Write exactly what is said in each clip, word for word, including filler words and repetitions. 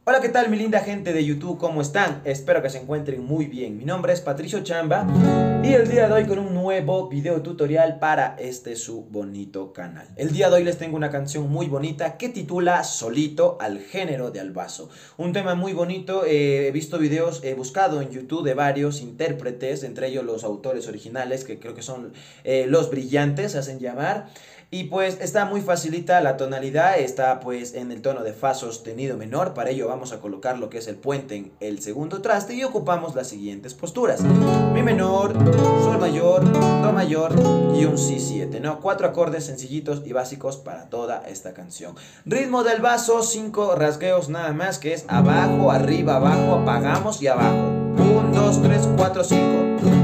Hola, ¿qué tal mi linda gente de YouTube? ¿Cómo están? Espero que se encuentren muy bien. Mi nombre es Patricio Chamba y el día de hoy con un nuevo video tutorial para este su bonito canal. El día de hoy les tengo una canción muy bonita que titula Solito al género de Albazo. Un tema muy bonito, eh, he visto videos, he buscado en YouTube de varios intérpretes, entre ellos los autores originales que creo que son eh, Los Brillantes, se hacen llamar. Y pues está muy facilita la tonalidad, está pues en el tono de fa sostenido menor. Para ello vamos a colocar lo que es el puente en el segundo traste y ocupamos las siguientes posturas: mi menor, sol mayor, do mayor y un si siete, ¿no? Cuatro acordes sencillitos y básicos para toda esta canción. Ritmo del baso, cinco rasgueos nada más, que es abajo, arriba, abajo, apagamos y abajo. uno, dos, tres, cuatro, cinco.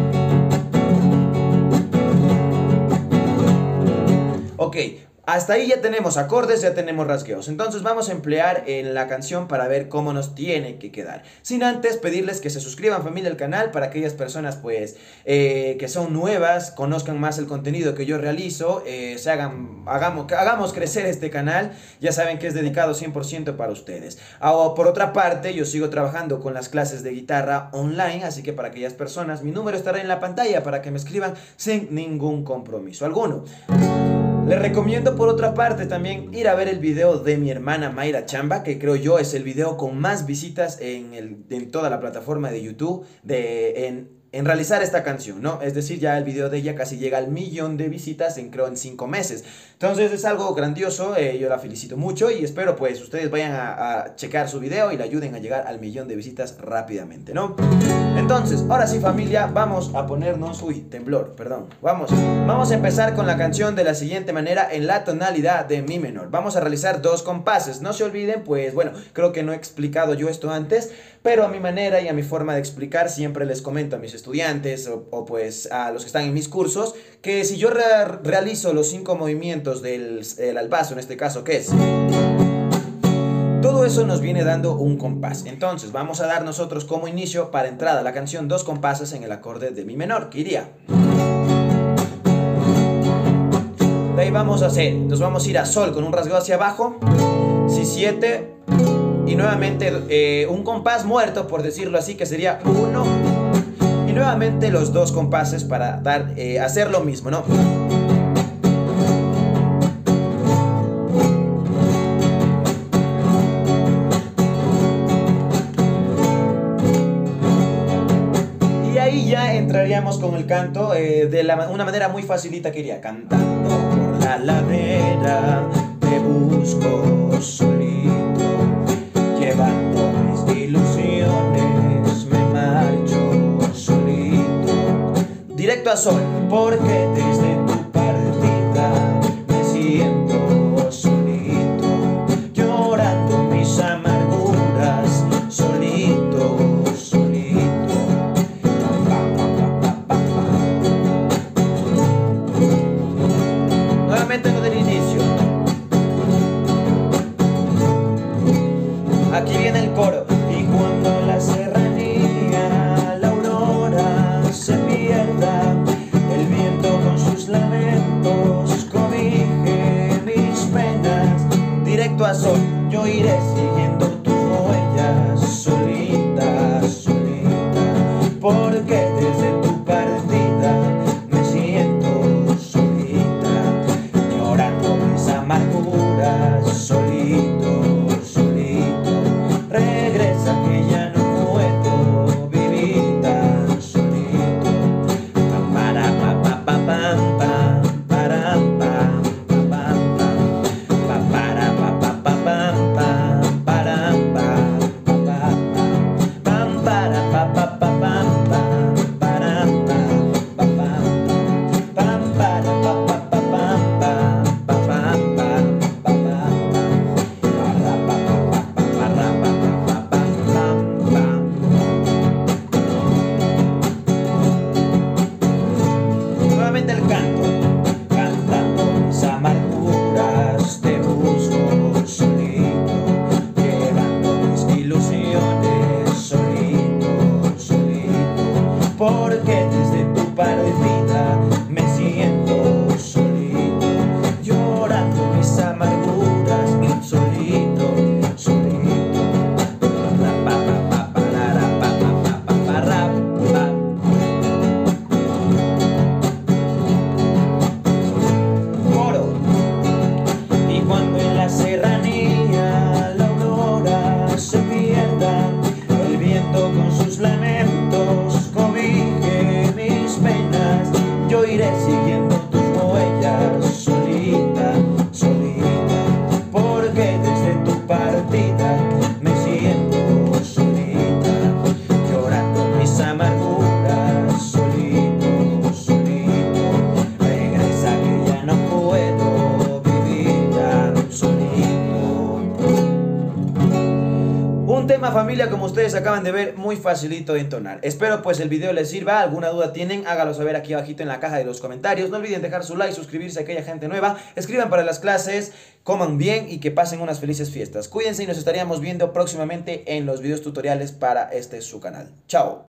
Ok, hasta ahí ya tenemos acordes, ya tenemos rasgueos. Entonces vamos a emplear en la canción para ver cómo nos tiene que quedar. Sin antes pedirles que se suscriban, familia, al canal, para aquellas personas pues eh, que son nuevas, conozcan más el contenido que yo realizo, eh, se hagan, hagamos, hagamos crecer este canal. Ya saben que es dedicado cien por ciento para ustedes. Ah, por otra parte, yo sigo trabajando con las clases de guitarra online, así que para aquellas personas mi número estará en la pantalla para que me escriban sin ningún compromiso alguno. Les recomiendo por otra parte también ir a ver el video de mi hermana Mayra Chamba, que creo yo es el video con más visitas en, el, en toda la plataforma de YouTube de, en, en realizar esta canción, ¿no? Es decir, ya el video de ella casi llega al millón de visitas en creo en cinco meses. Entonces es algo grandioso, eh, yo la felicito mucho y espero pues ustedes vayan a, a checar su video y le ayuden a llegar al millón de visitas rápidamente, ¿no? Entonces, ahora sí familia, vamos a ponernos, uy, temblor, perdón, vamos, vamos a empezar con la canción de la siguiente manera en la tonalidad de mi menor. Vamos a realizar dos compases, no se olviden, pues bueno, creo que no he explicado yo esto antes, pero a mi manera y a mi forma de explicar siempre les comento a mis estudiantes o, o pues a los que están en mis cursos, que si yo re realizo los cinco movimientos del el albazo, en este caso, ¿qué es? Todo eso nos viene dando un compás. Entonces vamos a dar nosotros como inicio para entrada a la canción dos compases en el acorde de mi menor, que iría. De ahí vamos a hacer, nos vamos a ir a sol con un rasgueo hacia abajo, si siete y nuevamente eh, un compás muerto, por decirlo así, que sería uno, y nuevamente los dos compases para dar, eh, hacer lo mismo, ¿no? Ya entraríamos con el canto eh, de la, una manera muy facilita, que iría cantando por la ladera, te busco solito, llevando mis ilusiones, me marcho solito, directo a sol, porque desde tu partida me siento solito, llorando mis amarguras, solito. Aquí viene el coro. Y cuando la serranía, la aurora se pierda, el viento con sus lamentos cobije mis penas, directo a sol, yo iré siguiendo tus huellas, solita, solita, porque desde tu partida me siento solita, llorando mis amarguras, solito. Un tema familia, como ustedes acaban de ver, muy facilito de entonar. Espero pues el video les sirva. ¿Alguna duda tienen? Hágalo saber aquí abajito en la caja de los comentarios. No olviden dejar su like, suscribirse a aquella gente nueva. Escriban para las clases, coman bien y que pasen unas felices fiestas. Cuídense y nos estaríamos viendo próximamente en los videos tutoriales para este su canal. Chao.